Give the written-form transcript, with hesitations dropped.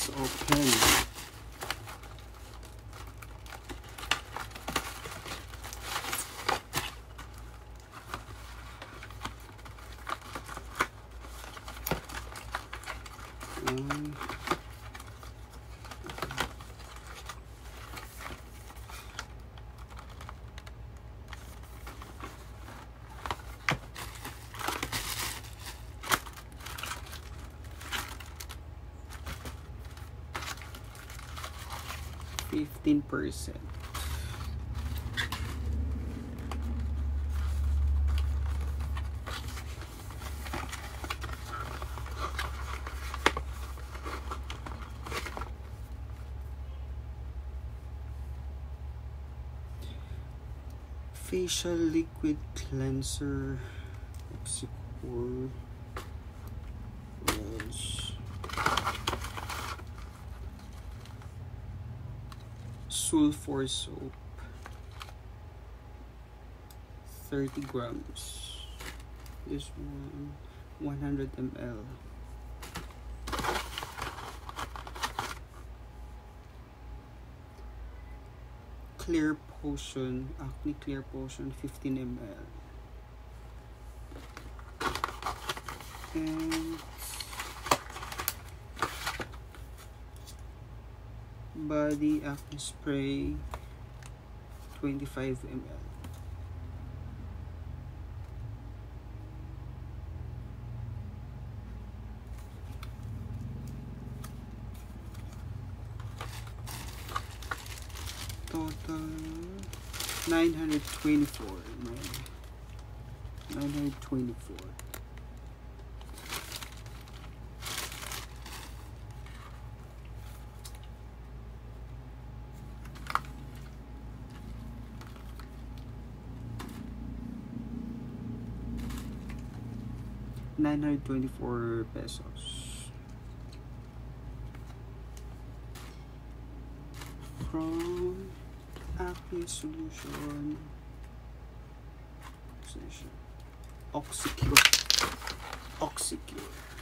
Let's open. %15. Facial liquid cleanser, Oxycore, Sulfur soap, 30 grams. This one, 100 ml. Clear Potion, Acne Clear Potion, 15 ml. And Body Acne Spray, 25 ml. Total 924. 924. $924 from Acne Solution. Oxycure.